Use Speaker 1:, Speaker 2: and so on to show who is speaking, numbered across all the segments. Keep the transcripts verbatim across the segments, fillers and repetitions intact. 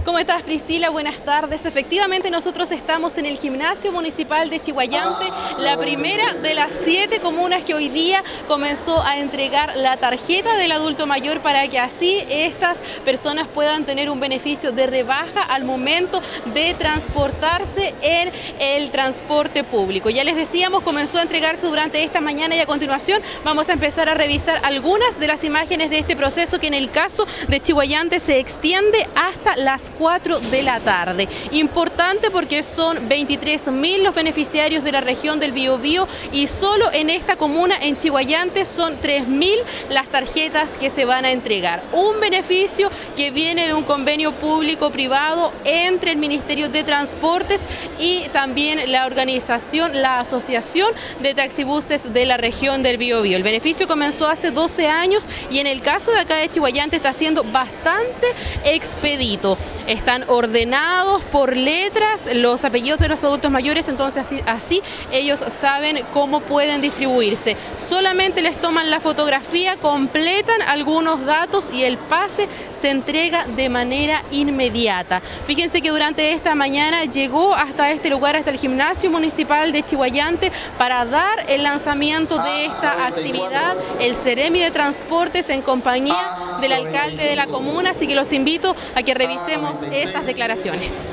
Speaker 1: ¿Cómo estás, Priscila? Buenas tardes. Efectivamente, nosotros estamos en el Gimnasio Municipal de Chiguayante, la primera de las siete comunas que hoy día comenzó a entregar la tarjeta del adulto mayor para que así estas personas puedan tener un beneficio de rebaja al momento de transportarse en el transporte público. Ya les decíamos, comenzó a entregarse durante esta mañana y a continuación vamos a empezar a revisar algunas de las imágenes de este proceso que en el caso de Chiguayante se extiende hasta las cuatro de la tarde. Importante porque son veintitrés mil los beneficiarios de la región del Biobío y solo en esta comuna, en Chiguayante, son tres mil las tarjetas que se van a entregar. Un beneficio que viene de un convenio público-privado entre el Ministerio de Transportes y también la organización, la Asociación de Taxibuses de la región del Biobío. El beneficio comenzó hace doce años y en el caso de acá de Chiguayante está siendo bastante expedito. Están ordenados por letras los apellidos de los adultos mayores, entonces así, así ellos saben cómo pueden distribuirse. Solamente les toman la fotografía, completan algunos datos y el pase se entrega de manera inmediata. Fíjense que durante esta mañana llegó hasta este lugar, hasta el Gimnasio Municipal de Chiguayante, para dar el lanzamiento de esta actividad el Seremi de Transportes en compañía del alcalde de la comuna, así que los invito a que revisemos esas declaraciones.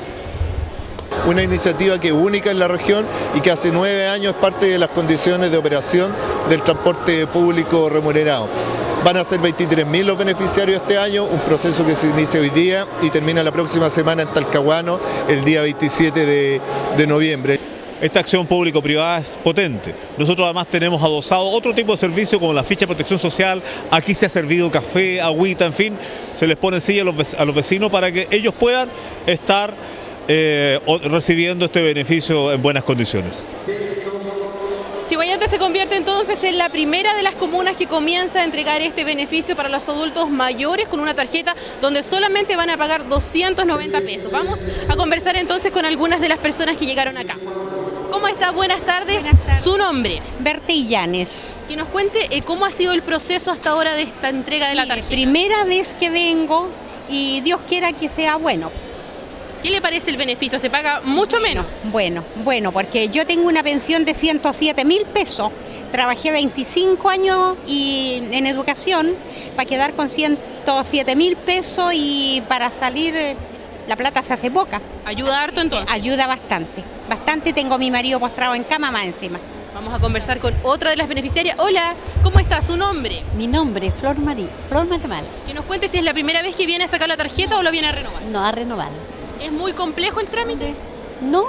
Speaker 2: Una iniciativa que es única en la región y que hace nueve años es parte de las condiciones de operación del transporte público remunerado. Van a ser veintitrés mil los beneficiarios este año, un proceso que se inicia hoy día y termina la próxima semana en Talcahuano, el día veintisiete de noviembre.
Speaker 3: Esta acción público-privada es potente. Nosotros además tenemos adosado otro tipo de servicio como la ficha de protección social. Aquí se ha servido café, agüita, en fin, se les pone silla a los, a los vecinos para que ellos puedan estar eh, recibiendo este beneficio en buenas condiciones.
Speaker 1: Chiguayante se convierte entonces en la primera de las comunas que comienza a entregar este beneficio para los adultos mayores con una tarjeta donde solamente van a pagar doscientos noventa pesos. Vamos a conversar entonces con algunas de las personas que llegaron acá. ¿Cómo está? Buenas tardes.
Speaker 4: Buenas tardes.
Speaker 1: ¿Su nombre?
Speaker 4: Bertillanes.
Speaker 1: Que nos cuente eh, cómo ha sido el proceso hasta ahora de esta entrega de la tarjeta.
Speaker 4: Primera vez que vengo y Dios quiera que sea bueno.
Speaker 1: ¿Qué le parece el beneficio? ¿Se paga mucho menos?
Speaker 4: Bueno, bueno, porque yo tengo una pensión de ciento siete mil pesos. Trabajé veinticinco años y en educación para quedar con ciento siete mil pesos y para salir la plata se hace poca.
Speaker 1: ¿Ayuda harto entonces?
Speaker 4: Ayuda bastante, bastante. Tengo a mi marido postrado en cama más encima.
Speaker 1: Vamos a conversar con otra de las beneficiarias. Hola, ¿cómo está? ¿Su nombre?
Speaker 5: Mi nombre es Flor Marí, Flor Matemal.
Speaker 1: Que nos cuente si es la primera vez que viene a sacar la tarjeta no. o lo viene a renovar.
Speaker 5: No, a renovar.
Speaker 1: ¿Es muy complejo el trámite?
Speaker 5: No.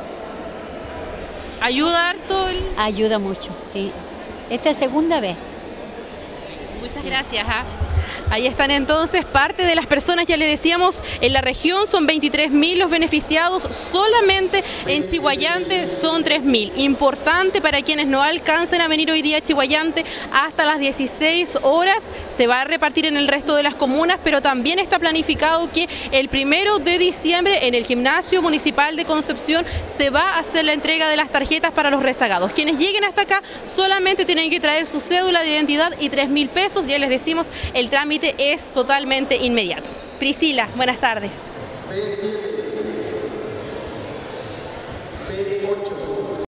Speaker 1: ¿Ayuda harto? El...
Speaker 5: Ayuda mucho, sí. Esta es segunda vez.
Speaker 1: Muchas gracias. ¿eh? Ahí están entonces parte de las personas, ya le decíamos, en la región son veintitrés mil los beneficiados, solamente en Chiguayante son tres mil. Importante para quienes no alcancen a venir hoy día a Chiguayante hasta las dieciséis horas, se va a repartir en el resto de las comunas, pero también está planificado que el primero de diciembre en el Gimnasio Municipal de Concepción se va a hacer la entrega de las tarjetas para los rezagados. Quienes lleguen hasta acá solamente tienen que traer su cédula de identidad y tres mil pesos, ya les decimos, el trámite es totalmente inmediato. Priscila, buenas tardes.